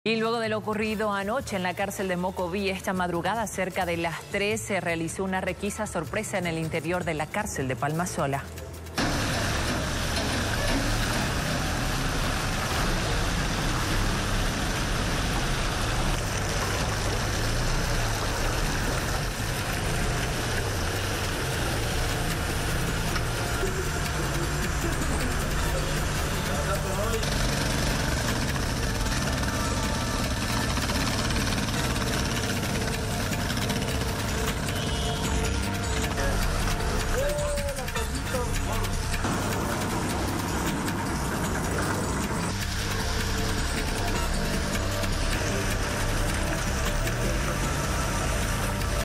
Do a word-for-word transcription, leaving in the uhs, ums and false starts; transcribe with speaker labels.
Speaker 1: Y luego de lo ocurrido anoche en la cárcel de Mocoví, esta madrugada cerca de las tres se realizó una requisa sorpresa en el interior de la cárcel de Palmasola.